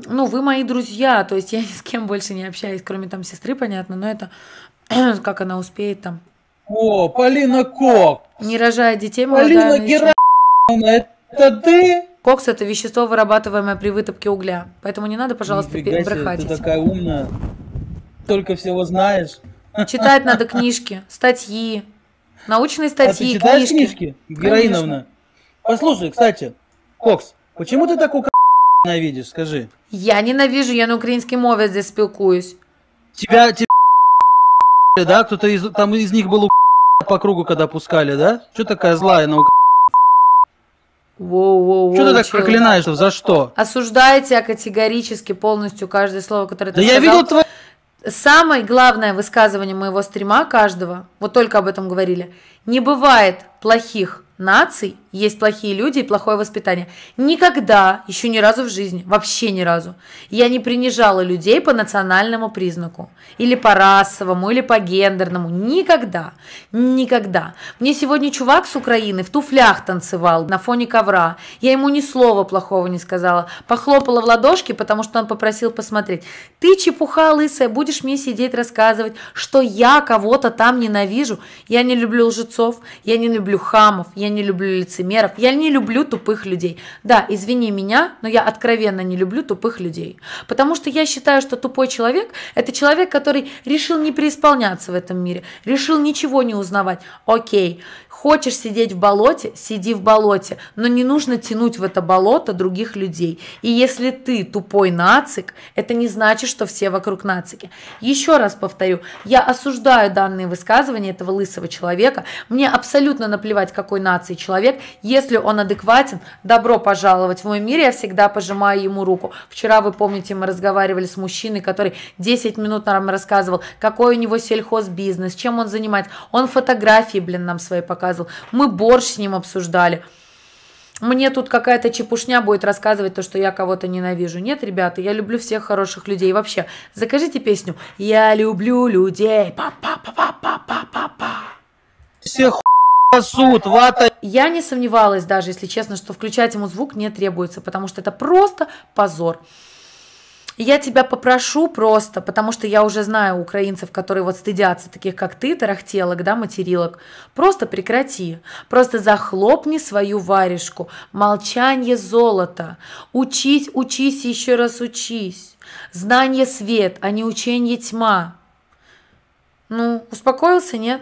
Ну, вы мои друзья, то есть я ни с кем больше не общаюсь, кроме там сестры, понятно, но это как она успеет там. О, Полина Кокс. Не рожая детей, молодая, Полина но еще. Герасимовна, это ты? Кокс – это вещество, вырабатываемое при вытопке угля. Поэтому не надо, пожалуйста, Нифига себе, брехать. ты такая умная. Только всего знаешь. Читать надо книжки, статьи, научные А ты статьи, читаешь книжки. книжки, Героиновна? Послушай, кстати, Кокс, почему ты такую ненавидишь, скажи? Я ненавижу, я на українській мові здесь спілкуюсь. Тебя, да? Кто-то там из них был по кругу, когда пускали, да? Что такая злая на Воу-воу-воу. Что ты так проклинаешь? За что? Осуждаю тебя категорически полностью каждое слово, которое ты Да сказал. я видел твои... Самое главное высказывание моего стрима каждого, вот только об этом говорили, не бывает плохих наций, есть плохие люди и плохое воспитание. Никогда, еще ни разу в жизни, вообще ни разу, я не принижала людей по национальному признаку, или по расовому, или по гендерному. Никогда, никогда. Мне сегодня чувак с Украины в туфлях танцевал на фоне ковра. Я ему ни слова плохого не сказала. Похлопала в ладошки, потому что он попросил посмотреть. Ты, чепуха лысая, будешь мне сидеть рассказывать, что я кого-то там ненавижу. Я не люблю лжецов, я не люблю хамов, я не люблю лицемеров, я не люблю тупых людей. Да, извини меня, но я откровенно не люблю тупых людей. Потому что я считаю, что тупой человек – это человек, который решил не преисполняться в этом мире, решил ничего не узнавать. Окей, хочешь сидеть в болоте – сиди в болоте, но не нужно тянуть в это болото других людей. И если ты тупой нацик, это не значит, что все вокруг нацики. Еще раз повторю, я осуждаю данные высказывания этого лысого человека. Мне абсолютно наплевать, какой нации человек. Если он адекватен, добро пожаловать в мой мир, я всегда пожимаю ему руку. Вчера, вы помните, мы разговаривали с мужчиной, который 10 минут нам рассказывал, какой у него сельхозбизнес, чем он занимается. Он фотографии, нам свои показывал. Мы борщ с ним обсуждали. Мне тут какая-то чепушня будет рассказывать то, что я кого-то ненавижу. Нет, ребята, я люблю всех хороших людей. Вообще, закажите песню «Я люблю людей». Па-па-па-па-па-па-па. Всех суд, вата. Я не сомневалась даже, если честно, что включать ему звук не требуется, потому что это просто позор. Я тебя попрошу просто, потому что я уже знаю украинцев, которые вот стыдятся, таких как ты, тарахтелок, да, материлок, просто прекрати, просто захлопни свою варежку, молчание золото, учись, учись и еще раз учись, знание свет, а не учение тьма. Ну, успокоился, нет?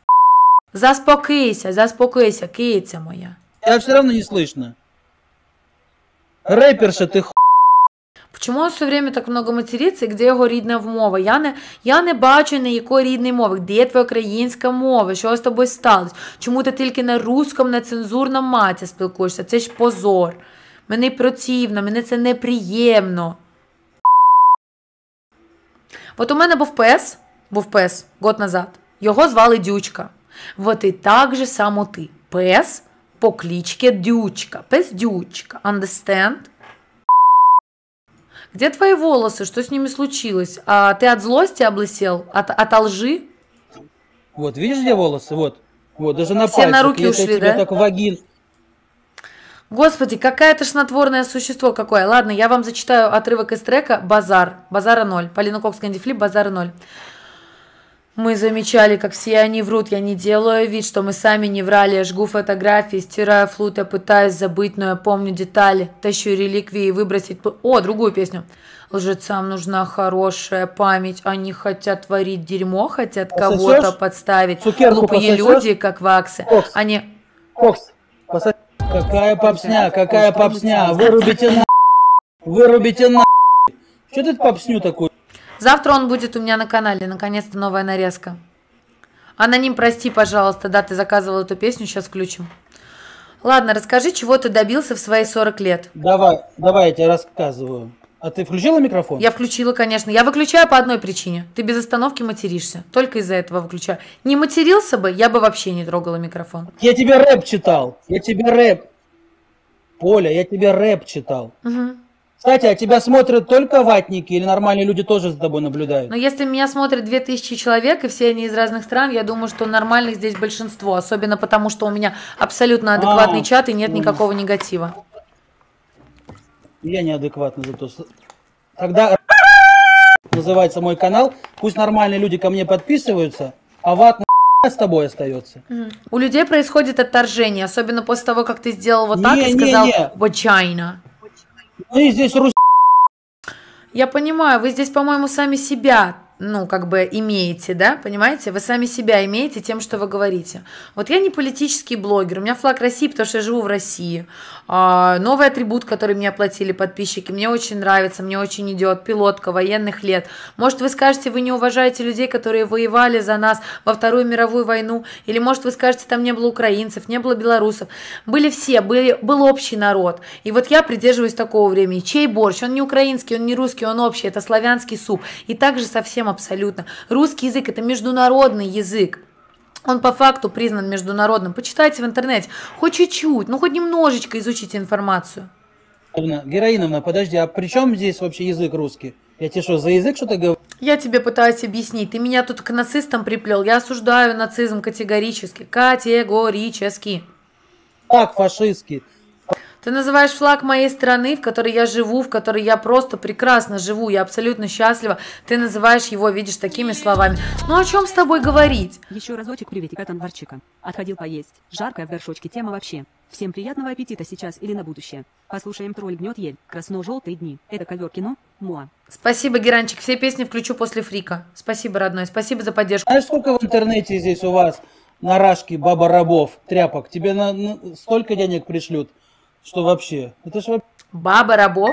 Заспокойся, киця моя. Я все равно не слышно. Рэперша ты Чому він все время так много материться, і де його рідна мова? Я не бачу ніякої рідної мови. Де твоя українська мова? Що з тобою сталося? Чому ти тільки на русском, на цензурному маті спілкуєшся? Це ж позор. Мені противно, мені це неприємно. От у мене був пес год назад. Його звали Дючка. Вот і так же само ти. Пес по кличці Дючка. Пес Дючка. Understand? Где твои волосы? Что с ними случилось? А ты от злости облысел? От лжи? Вот, видишь, где волосы? Вот. Вот, даже на Все пальцах. на руки Если ушли, тебе да? так вагин. Господи, какое тошнотворное существо какое. Ладно, я вам зачитаю отрывок из трека «Базар». «Базара 0». Полина Кокс, Кэнди Флип, «Базара 0». Мы замечали, как все они врут. Я не делаю вид, что мы сами не врали. Я жгу фотографии, стираю флут, я пытаюсь забыть, но я помню детали. Тащу реликвии и выбросить... О, другую песню. Лжецам нужна хорошая память. Они хотят творить дерьмо, хотят кого-то подставить. Цукерку Глупые люди, как ваксы. Кокс. Они... Кокс. Какая попсня. Вырубите на... Вырубите на... Что ты попсню такую? Завтра он будет у меня на канале, наконец-то новая нарезка. Аноним, прости, пожалуйста, да, ты заказывал эту песню, сейчас включим. Ладно, расскажи, чего ты добился в свои 40 лет. Давай, я тебе рассказываю. А ты включила микрофон? Я включила, конечно. Я выключаю по одной причине. Ты без остановки материшься. Только из-за этого выключаю. Не матерился бы, я бы вообще не трогала микрофон. Я тебе рэп читал. Поля, я тебе рэп читал. Угу. Кстати, а тебя смотрят только ватники или нормальные люди тоже за тобой наблюдают? Но если меня смотрят 2000 человек, и все они из разных стран, я думаю, что нормальных здесь большинство. Особенно потому, что у меня абсолютно адекватный чат и нет никакого негатива. Я неадекватный зато. Тогда называется мой канал. Пусть нормальные люди ко мне подписываются, а ват с тобой остается. У людей происходит отторжение, особенно после того, как ты сделал вот так и сказал «вагина». Мы здесь Я понимаю, вы здесь, по-моему, сами себя, ну, как бы имеете, да, понимаете? Вы сами себя имеете тем, что вы говорите. Вот я не политический блогер, у меня флаг России, потому что я живу в России. Новый атрибут, который мне оплатили подписчики, мне очень нравится, мне очень идет, пилотка военных лет. Может, вы скажете, вы не уважаете людей, которые воевали за нас во Вторую мировую войну, или, может, вы скажете, там не было украинцев, не было белорусов. Были все, был общий народ. И вот я придерживаюсь такого времени. Чей борщ? Он не украинский, он не русский, он общий, это славянский суп. И также совсем абсолютно. Русский язык – это международный язык. Он по факту признан международным. Почитайте в интернете. Хоть чуть-чуть, ну хоть немножечко изучите информацию. Героиновна, подожди, а при чем здесь вообще язык русский? Я тебе что, за язык что-то говорю? Я тебе пытаюсь объяснить. Ты меня тут к нацистам приплел. Я осуждаю нацизм категорически. Категорически. Так, фашистский. Ты называешь флаг моей страны, в которой я живу, в которой я просто прекрасно живу, я абсолютно счастлива. Ты называешь его, видишь, такими словами. Ну о чем с тобой говорить? Еще разочек приветик от Анварчика. Отходил поесть. Жаркая в горшочке тема вообще. Всем приятного аппетита сейчас или на будущее. Послушаем «Тролль гнет ель». Красно-желтые дни. Это ковер кино. Муа. Спасибо, Геранчик. Все песни включу после фрика. Спасибо, родной. Спасибо за поддержку. Знаешь, сколько в интернете здесь у вас нарашки, баба-рабов, тряпок? Тебе столько денег пришлют, что вообще? Это ж Баба рабов?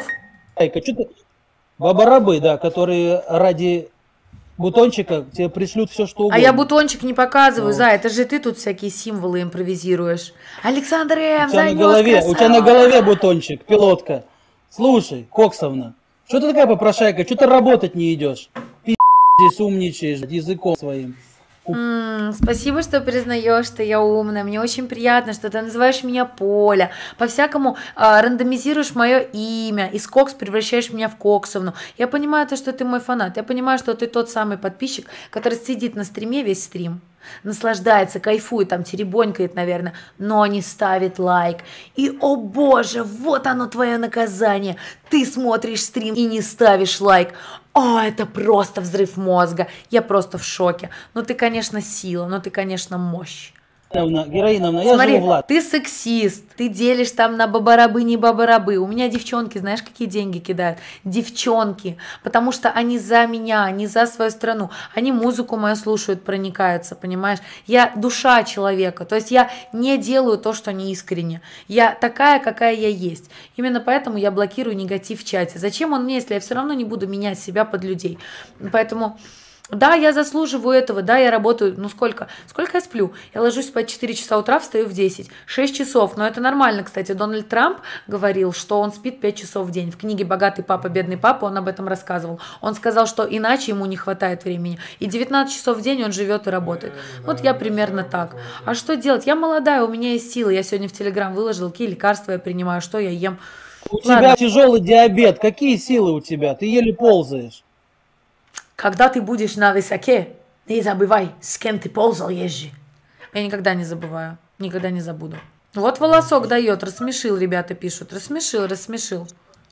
Баба-рабы, да, которые ради бутончика тебе пришлют все, что угодно. А я бутончик не показываю, за, это же ты тут всякие символы импровизируешь. Александр М. У тебя на голове бутончик, пилотка. Слушай, Коксовна, что ты такая попрошайка, что ты работать не идешь? Здесь умничаешь языком своим. Спасибо, что признаешь, что я умная. Мне очень приятно, что ты называешь меня Поля. По-всякому рандомизируешь мое имя. Из Кокс превращаешь меня в Коксовну. Я понимаю то, что ты мой фанат. Я понимаю, что ты тот самый подписчик, который сидит на стриме весь стрим. Наслаждается, кайфует, там теребонькает, наверное, но не ставит лайк. И, о боже, вот оно твое наказание. Ты смотришь стрим и не ставишь лайк. О, это просто взрыв мозга. Я просто в шоке. Ну ты, конечно, сила, ну ты, конечно, мощь. Героиновна, я Смотри, живу, Влад. ты сексист, ты делишь там на бабарабы, не бабарабы. У меня девчонки, знаешь, какие деньги кидают? Девчонки, потому что они за меня, они за свою страну. Они музыку мою слушают, проникаются, понимаешь? Я душа человека, то есть я не делаю то, что не искренне. Я такая, какая я есть. Именно поэтому я блокирую негатив в чате. Зачем он мне, если я все равно не буду менять себя под людей? Поэтому... Да, я заслуживаю этого, да, я работаю, ну сколько я сплю? Я ложусь спать 4 часа утра, встаю в 10, 6 часов, но это нормально, кстати, Дональд Трамп говорил, что он спит 5 часов в день, в книге «Богатый папа, бедный папа» он об этом рассказывал, он сказал, что иначе ему не хватает времени, и 19 часов в день он живет и работает, вот я примерно так. А что делать? Я молодая, у меня есть силы, я сегодня в Телеграм выложила, какие лекарства я принимаю, что я ем. У тебя тяжелый диабет, какие силы у тебя, ты еле ползаешь. Когда ты будешь на высоке, не забывай, с кем ты ползал, езжи. Я никогда не забываю, никогда не забуду. Вот волосок дает, рассмешил, ребята пишут. Рассмешил.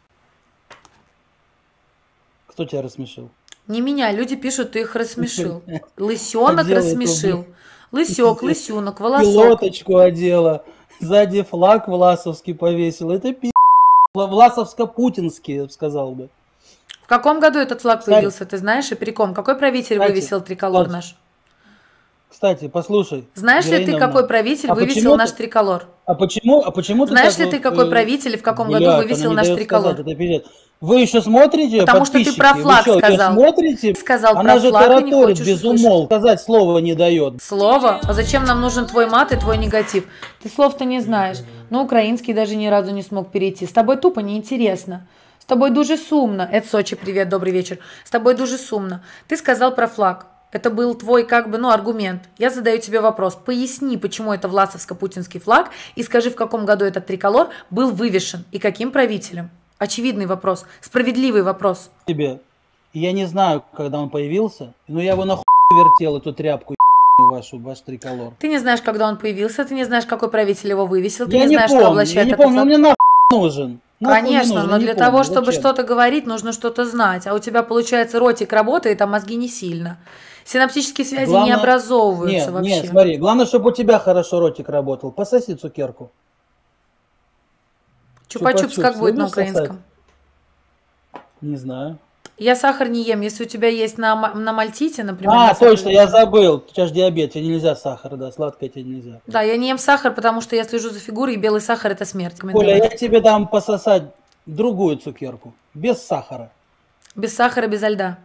Кто тебя рассмешил? Не меня, люди пишут, ты их рассмешил. Лысенок рассмешил. Лысек, лысюнок, волосок. Пилоточку одела, сзади флаг власовский повесил. Это власовско-путинский, я бы сказал бы. В каком году этот флаг появился, ты знаешь, и при ком? Какой правитель вывесил триколор наш? Кстати, послушай. Знаешь ли ты, какой правитель вывесил наш триколор? А почему знаешь ли ты, какой правитель и в каком году вывесил наш триколор? Вы еще смотрите, потому что ты про флаг сказал. Смотрите? Сказал она про же флаг, тараторит без умолку. Сказать слово не дает. Слово? А зачем нам нужен твой мат и твой негатив? Ты слов-то не знаешь. Но украинский даже ни разу не смог перейти. С тобой тупо неинтересно. С тобой дуже сумно. Это Сочи, привет, добрый вечер. С тобой дуже сумно. Ты сказал про флаг. Это был твой, аргумент. Я задаю тебе вопрос. Поясни, почему это власовско-путинский флаг, и скажи, в каком году этот триколор был вывешен, и каким правителем. Очевидный вопрос. Справедливый вопрос. Тебе. Я не знаю, когда он появился, но я его нахуй вертел, эту тряпку, ваш триколор. Ты не знаешь, когда он появился, ты не знаешь, какой правитель его вывесил, ты я не знаешь, помню, что облачает я не помню, он мне нахуй нужен. Нахуй не Конечно, нужно, но не для помню, того, чтобы зачем? что-то говорить, нужно что-то знать. А у тебя, получается, ротик работает, а мозги не сильно. Синаптические связи не Главное... образовываются Нет, нет, вообще. смотри, главное, чтобы у тебя хорошо ротик работал. Пососи цукерку. Чупа-чупс как Чупа-чупс будет на любишь сосать? украинском? Не знаю. Я сахар не ем. Если у тебя есть на мальтите, например... А, на сахар точно, я забыл. У тебя же диабет, тебе нельзя сахар, да, сладкое тебе нельзя. Да, я не ем сахар, потому что я слежу за фигурой, и белый сахар – это смерть. Коля, я тебе дам пососать другую цукерку, без сахара. Без сахара, без льда.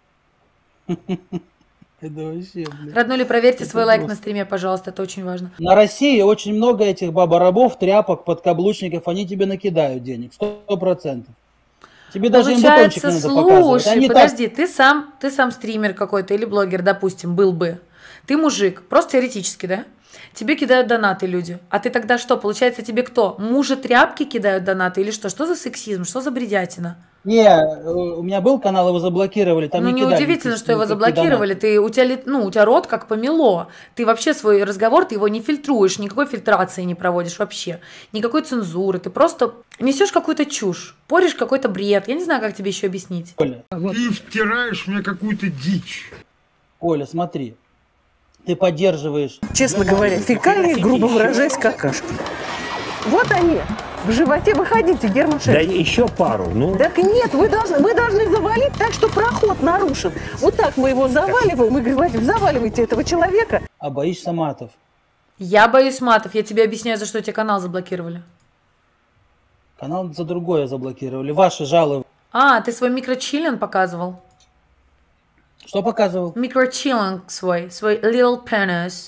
Это вообще, блин. Роднули, проверьте Это свой лайк просто. на стриме, пожалуйста, это очень важно. На России очень много этих баба-рабов, тряпок, подкаблучников, они тебе накидают денег, 100%. Тебе даже им бутончик Получается, не надо показывать. слушай, Они подожди, ты сам стример какой-то или блогер, допустим, был бы. Ты мужик, просто теоретически, да? Тебе кидают донаты люди. А ты тогда что? Получается, тебе кто? Мужи тряпки кидают донаты или что? Что за сексизм? Что за бредятина? Не, у меня был канал, его заблокировали, там Ну, не кидали неудивительно, что его никакие заблокировали. донаты. У тебя рот как помело. Ты вообще свой разговор, ты его не фильтруешь, никакой фильтрации не проводишь вообще. Никакой цензуры. Ты просто несешь какую-то чушь, порешь какой-то бред. Я не знаю, как тебе еще объяснить. Коля, Ты втираешь мне какую-то дичь. Коля, смотри, ты поддерживаешь... Честно говоря, фекалии, грубо выражаясь, какашки. Вот они, в животе. Выходите, Герман Да Шеф. еще пару, ну. Так нет, вы должны завалить так, что проход нарушен. Вот так мы его заваливаем и говорим, заваливайте этого человека. А боишься матов? Я боюсь матов. Я тебе объясняю, за что тебе канал заблокировали. Канал за другое заблокировали. Ваши жалобы. А, ты свой микрочиллинг показывал? Что показывал? Микрочиллинг свой little penis.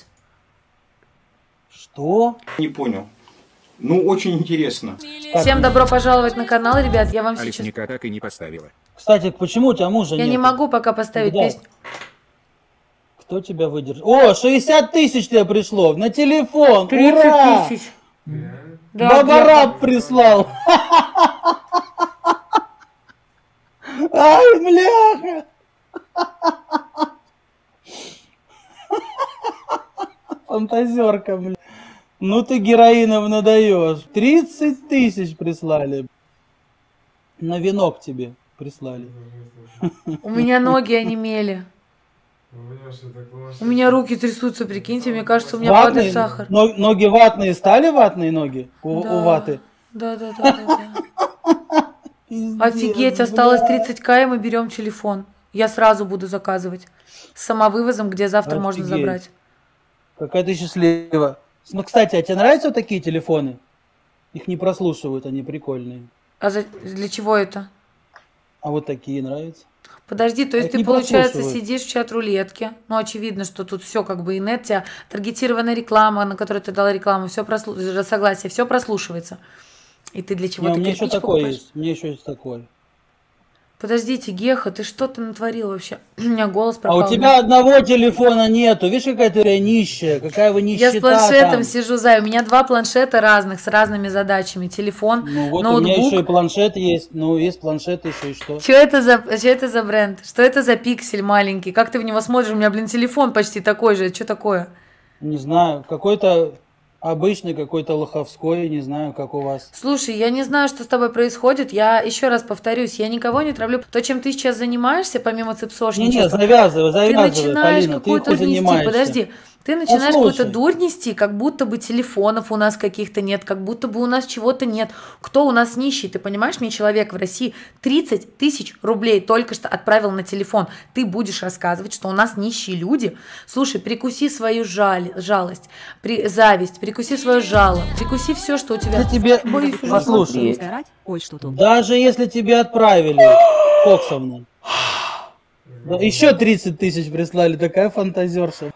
Что? Не понял. Ну, очень интересно. Всем добро пожаловать на канал, ребят. Я вам сейчас... Альфника так и не поставила. Кстати, почему у тебя мужа Я нету? не могу пока поставить Да. песню. Кто тебя выдержит? О, 60 тысяч тебе пришло на телефон. 30 Ура! тысяч. Да, Бабараб прислал. Ай, бляха. Фантазерка, бля. Ну ты героинов надаешь. 30 тысяч прислали. На венок тебе прислали. У меня ноги онемели. У меня руки трясутся, прикиньте, мне кажется, у меня падает сахар. Ноги ватные стали ватные ноги у Да. ваты? Да. Офигеть, осталось 30к, и мы берем телефон. Я сразу буду заказывать. С самовывозом, где завтра можно Офигеть. забрать. Какая ты счастлива. Ну, кстати, а тебе нравятся вот такие телефоны? Их не прослушивают, они прикольные. А для чего это? А вот такие нравятся? Подожди, то есть Это ты, не получается, прослушивают. сидишь в чат-рулетке. Ну, очевидно, что тут все как бы инет, тебя таргетированная реклама, на которую ты дала рекламу, все согласие, все прослушивается. И ты для чего? Не, у Ты меня еще кирпич такое покупаешь? есть. У меня еще есть такое. Подождите, Геха, ты что-то натворил вообще? У меня голос А пропал. у тебя одного телефона нету. Видишь, какая ты нищая, какая вы Я нищета с планшетом там. сижу, Зай. У меня 2 планшета разных, с разными задачами. Телефон, Ну вот у меня еще и ноутбук. планшет есть. Ну, есть планшет еще и что? Что это за бренд? Что это за пиксель маленький? Как ты в него смотришь? У меня, блин, телефон почти такой же. Что такое? Не знаю, какой-то обычный, какой-то лоховской, не знаю, как у вас. Слушай, я не знаю, что с тобой происходит. Я еще раз повторюсь, я никого не травлю. То, чем ты сейчас занимаешься, помимо Не, цепсошничества, завязывай, ты завязывай, начинаешь Полина, ты какую-то хуй нести. занимаешься. Подожди. Ты начинаешь какую-то Послушай. дурь нести, как будто бы телефонов у нас каких-то нет, как будто бы у нас чего-то нет. Кто у нас нищий? Ты понимаешь, мне человек в России 30 тысяч рублей только что отправил на телефон. Ты будешь рассказывать, что у нас нищие люди? Слушай, прикуси свою жалость, зависть, прикуси свое жало, прикуси все, что у тебя. Я тебе, Боюсь уже послушай, Есть орать? Ой, что тут? даже если тебе отправили, Коксовна, да, еще 30 тысяч прислали, такая фантазерша.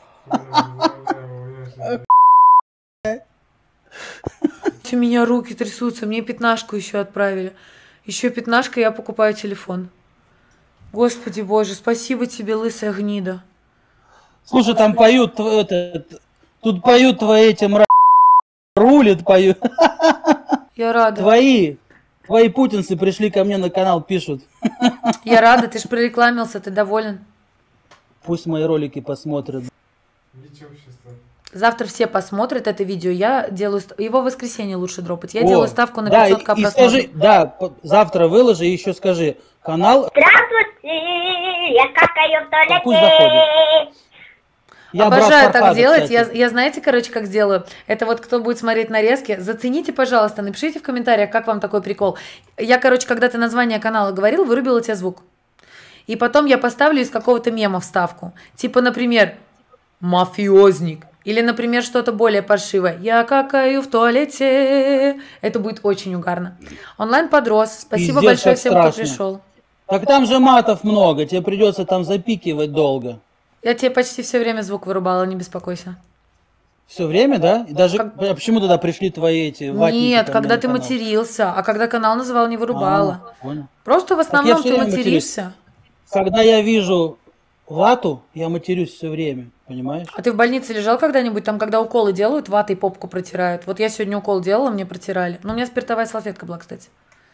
У меня руки трясутся, мне 15-ку еще отправили. Еще 15-ка, я покупаю телефон. Господи боже, спасибо тебе, лысая гнида. Слушай, там поют, тут поют твои эти рулит, поют. Я рада. Твои путинцы пришли ко мне на канал, пишут. Я рада, ты ж прорекламился, ты доволен. Пусть мои ролики посмотрят. Завтра все посмотрят это видео. Я делаю... Его в воскресенье лучше дропать. Я О, делаю ставку на да, 500к и просмотров. скажи, да, завтра выложи и еще скажи. Канал... Здравствуйте, я какаю в туалете. Пусть заходит. Я брат Обожаю так Фархада, делать. кстати. Я знаете, короче, как сделаю? Это вот кто будет смотреть нарезки, зацените, пожалуйста, напишите в комментариях, как вам такой прикол. Я, короче, когда ты название канала говорил, вырубила тебе звук. И потом я поставлю из какого-то мема вставку. Типа, например, мафиозник. Или, например, что-то более паршивое. Я какаю в туалете. Это будет очень угарно. Онлайн подрос. Спасибо Пиздец, большое как всем, страшно. кто пришел. Так там же матов много, тебе придется там запикивать долго. Я тебе почти все время звук вырубала, не беспокойся. Все время, да? И даже а почему тогда пришли твои эти ватники Нет, ко мне когда на ты канал? матерился, а когда канал называл, не вырубала. Понял. Просто в я основном всё ты время материшься. Когда я вижу вату, я матерюсь все время, понимаешь? А ты в больнице лежал когда-нибудь, там, когда уколы делают, ватой попку протирают? Вот я сегодня укол делала, мне протирали. Но у меня спиртовая салфетка была, кстати.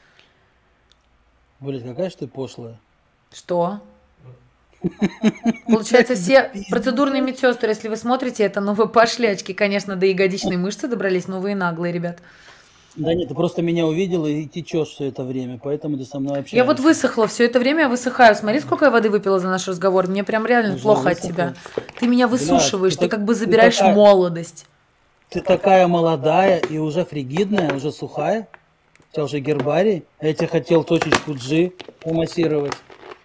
Блин, какая же ты пошлая. Что? Получается, все процедурные медсестры, если вы смотрите это, ну вы пошли очки, конечно, до ягодичной мышцы добрались, но вы и наглые, ребят. Да нет, ты просто меня увидела и течешь все это время, поэтому ты со мной общаешься. Я вот высохла, все это время я высыхаю. Смотри, сколько я воды выпила за наш разговор. Мне прям реально Уже плохо от высохла. тебя. Ты меня высушиваешь, ты ты как бы ты забираешь такая- молодость. Ты такая молодая и уже фригидная, уже сухая. У тебя уже гербарий. Я тебе хотел точечку G помассировать.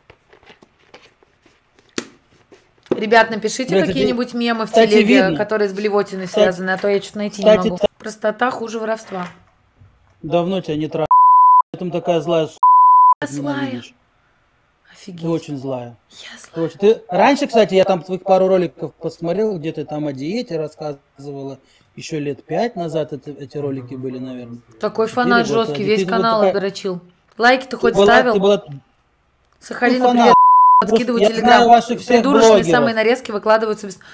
Ребят, напишите Блядь, какие-нибудь мемы в кстати, телеге, видно. которые с блевотиной Кстати- связаны, а то я что-то найти не кстати, могу. Простота хуже воровства. Давно тебя не трахал. Поэтому такая злая Я злая. ненавидишь. Офигеть. Ты очень злая. Я Ты злая. очень- ты- Раньше, кстати, я там твоих пару роликов посмотрел, где ты там о диете рассказывала. Еще лет 5 назад эти ролики были, наверное. Такой фанат 4 года. жесткий, Ты весь вот канал такая- обдрочил. Лайки ты хоть Ты ставил? была Сахалину, ну, привет. фанат. Подкидываю Я телеграм. знаю ваших всех Придурочные блогеров. самые нарезки выкладываются без...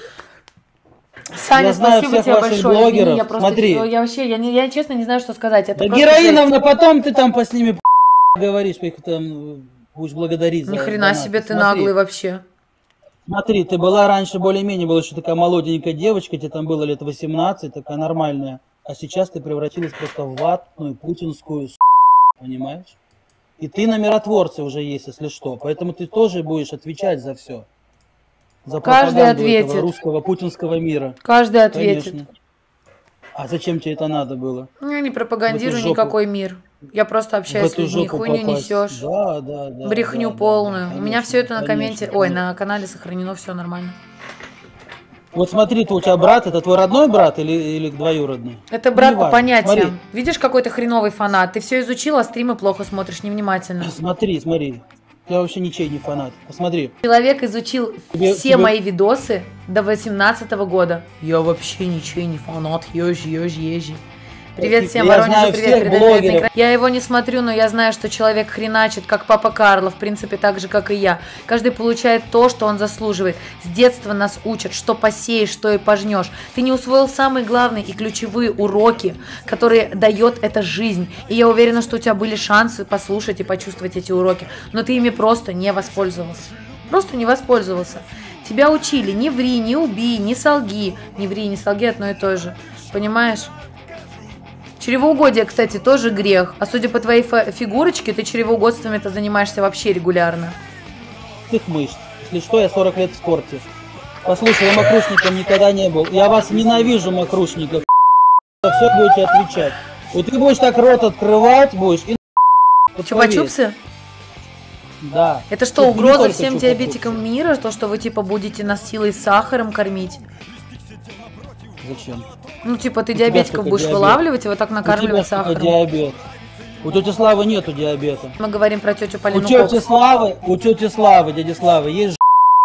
Саня, Я знаю спасибо всех тебе ваших большое. Извини, блогеров. я просто... Смотри. Я вообще, я честно не знаю, что сказать. Это Да просто героиновна, потом ты там с ними говоришь, их там будешь благодарить жесть. за Ни хрена донаты. себе, ты Смотри. наглый вообще. Смотри, ты была раньше более-менее, была еще такая молоденькая девочка, тебе там было лет 18, такая нормальная. А сейчас ты превратилась просто в ватную, путинскую, понимаешь? И ты на миротворце уже есть, если что. Поэтому ты тоже будешь отвечать за все. За Каждый пропаганду ответит. этого русского путинского мира. Каждый ответит. Конечно. А зачем тебе это надо было? Ну, я не В пропагандирую эту жопу. никакой мир. Я просто В общаюсь с эту людьми, жопу хуйню попасть. несешь. Да. Брехню да, полную. да, У меня конечно, все это на конечно, комменте, ой, конечно. на канале сохранено, все нормально. Вот смотри, ты у тебя брат, это твой родной брат или двоюродный? Это брат по Неважно. понятиям. Смотри. Видишь, какой ты хреновый фанат. Ты все изучил, а стримы плохо смотришь, невнимательно. Смотри. Я вообще ничей не фанат. Посмотри. Человек изучил все тебе- мои видосы до 18 года. Я вообще ничей не фанат. Ежи. Привет всем, Я Воронежу, знаю привет, всех передай блогеров. привет на экран. Я его не смотрю, но я знаю, что человек хреначит, как папа Карло, в принципе, так же, как и я. Каждый получает то, что он заслуживает. С детства нас учат, что посеешь, что и пожнешь. Ты не усвоил самые главные и ключевые уроки, которые дает эта жизнь. И я уверена, что у тебя были шансы послушать и почувствовать эти уроки, но ты ими просто не воспользовался. Просто не воспользовался. Тебя учили, не ври, не убей, не солги. Не ври, не солги, одно и то же. Понимаешь? Чревоугодие, кстати, тоже грех. А судя по твоей фигурочке, ты чревоугодствами-то занимаешься вообще регулярно. Ты мышц. Если что, я 40 лет в спорте. Послушай, я мокрушником никогда не был. Я вас ненавижу, мокрушников. Все будете отвечать. Вот ты будешь так рот открывать, будешь и вот поверь. Чупа-чупсы? Да. Это что, Тут не угроза только всем чупа-чупсы. диабетикам мира? То, что вы типа будете нас силой с сахаром кормить? Зачем? Ну, типа, ты У тебя диабетиков сколько будешь диабет? вылавливать и вот так У тебя накармливать сколько сахаром. диабет? У тети Славы нету диабета. Мы говорим про тетю У Полину тети Кокс. Славы, дяди Славы, есть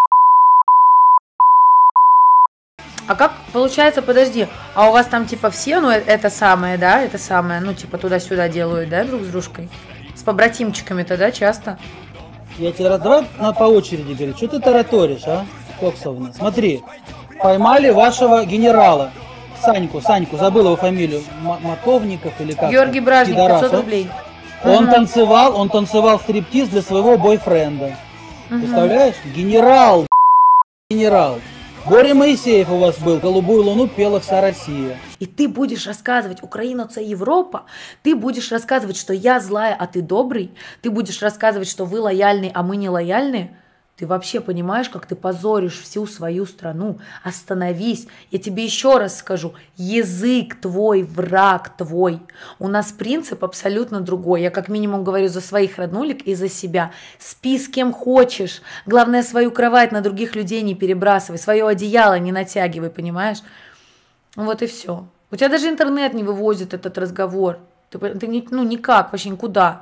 А как получается, подожди, а у вас там типа все, ну это самое, да, это самое, ну типа туда-сюда делают, да, друг с дружкой? С побратимчиками-то, да, часто? Я тебе давай по очереди говорить, что ты тараторишь, а, Коксовна? Смотри, поймали вашего генерала, Саньку, забыл его фамилию, Маковников или как? Георгий Бражник, Пидорас, 500 он- рублей. Он танцевал стриптиз для своего бойфренда. Представляешь? Генерал. Боря Моисеев у вас был, «Голубую луну» пела вся Россия. И ты будешь рассказывать «Украина – это Европа», ты будешь рассказывать, что я злая, а ты добрый, ты будешь рассказывать, что вы лояльны, а мы не лояльны. Ты вообще понимаешь, как ты позоришь всю свою страну? Остановись. Я тебе еще раз скажу. Язык твой, враг твой. У нас принцип абсолютно другой. Я как минимум говорю за своих роднулек и за себя. Спи с кем хочешь. Главное, свою кровать на других людей не перебрасывай. Свое одеяло не натягивай, понимаешь? Вот и все. У тебя даже интернет не вывозит этот разговор. Ты никак, вообще никуда.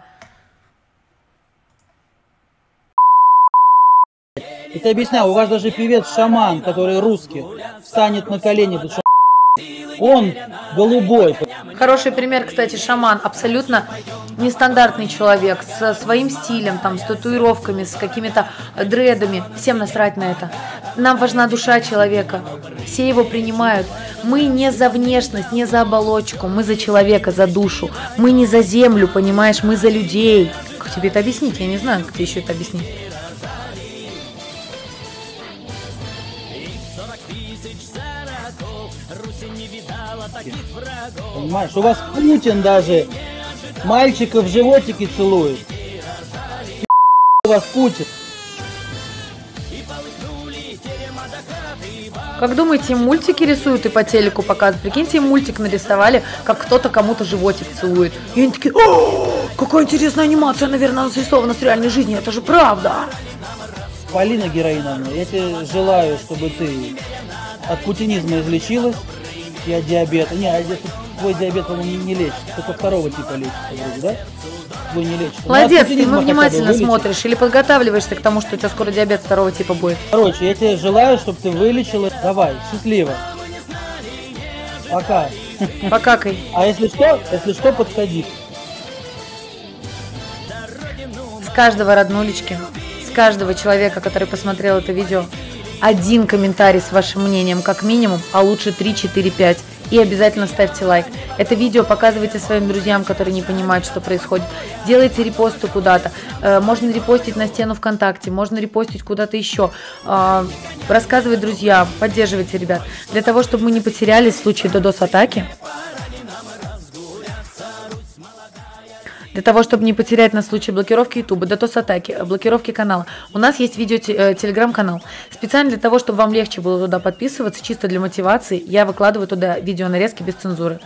И ты объяснял, у вас даже певец-шаман, который русский, встанет на колени, потому что он голубой. Хороший пример, кстати, шаман. Абсолютно нестандартный человек, со своим стилем, там, с татуировками, с какими-то дредами. Всем насрать на это. Нам важна душа человека. Все его принимают. Мы не за внешность, не за оболочку. Мы за человека, за душу. Мы не за землю, понимаешь? Мы за людей. Как тебе это объяснить? Я не знаю, как тебе еще это объяснить. Понимаешь, у вас Путин даже мальчиков в животике целует. У вас Путин. Как думаете, им мультики рисуют и по телеку показывают? Прикиньте, им мультик нарисовали, как кто-то кому-то животик целует. И они такие: о, какая интересная анимация, наверное, нарисована с реальной жизни, это же правда. Полина Героиновна, я тебе желаю, чтобы ты от путинизма излечилась и от диабета. Твой диабет, по-моему, не лечится, только второго типа лечится вроде, да? Твой не лечится. Молодец, ты внимательно смотришь или подготавливаешься к тому, что у тебя скоро диабет второго типа будет. Короче, я тебе желаю, чтобы ты вылечилась. Давай, счастливо. Пока. Покакай. А если что, подходи. С каждого роднулечки, с каждого человека, который посмотрел это видео, один комментарий с вашим мнением, как минимум, а лучше 3, 4, 5. И обязательно ставьте лайк. Это видео показывайте своим друзьям, которые не понимают, что происходит. Делайте репосты куда-то. Можно репостить на стену ВКонтакте, можно репостить куда-то еще. Рассказывать друзьям, поддерживайте ребят. Для того, чтобы мы не потерялись в случае DDoS-атаки. Для того, чтобы не потерять на случай блокировки YouTube, DDoS-атаки, блокировки канала, у нас есть телеграм-канал. Специально для того, чтобы вам легче было туда подписываться, чисто для мотивации, я выкладываю туда видеонарезки без цензуры.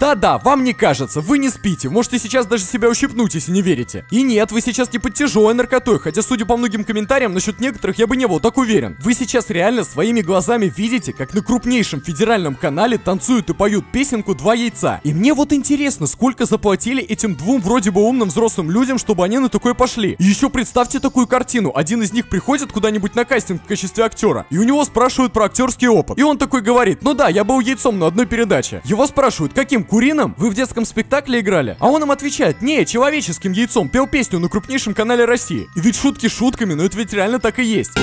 Да-да, вам не кажется, вы не спите. Можете сейчас даже себя ущипнуть, если не верите. И нет, вы сейчас не под тяжелой наркотой, хотя, судя по многим комментариям, насчет некоторых я бы не был так уверен. Вы сейчас реально своими глазами видите, как на крупнейшем федеральном канале танцуют и поют песенку «Два яйца». И мне вот интересно, сколько заплатили этим двум вроде бы умным взрослым людям, чтобы они на такое пошли. И еще представьте такую картину. Один из них приходит куда-нибудь на кастинг в качестве актера, и у него спрашивают про актерский опыт. И он такой говорит: ну да, я был яйцом на одной передаче. Его спрашивают: каким, куриным? Вы в детском спектакле играли? А он им отвечает: не, человеческим яйцом, пел песню на крупнейшем канале России. И ведь шутки шутками, но это ведь реально так и есть.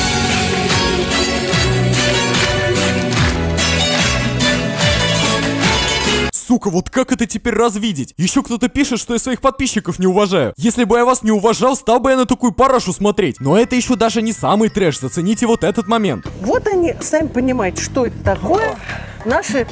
Сука, вот как это теперь развидеть? Еще кто-то пишет, что я своих подписчиков не уважаю. Если бы я вас не уважал, стал бы я на такую парашу смотреть. Но это еще даже не самый трэш, зацените вот этот момент. Вот они, сами понимаете, что это такое. Наши...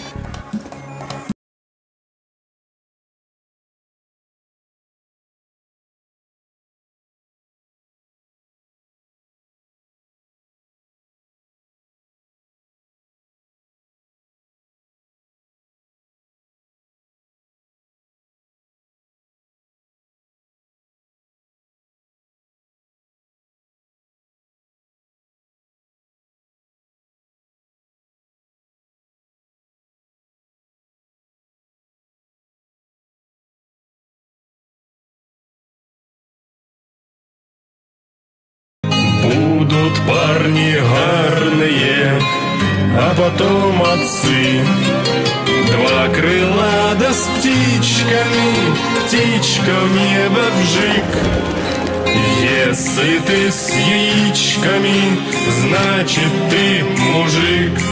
Будут парни гарные, а потом отцы. Два крыла да с птичками, птичка в небо вжик. Если ты с яичками, значит ты мужик.